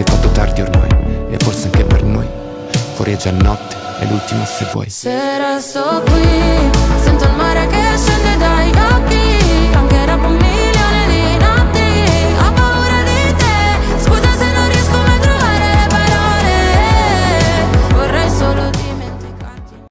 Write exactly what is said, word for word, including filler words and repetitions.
Si è fatto tardi ormai, e forse anche per noi. Fuori è già notte, è l'ultima se vuoi. Se resto qui, sento il mare che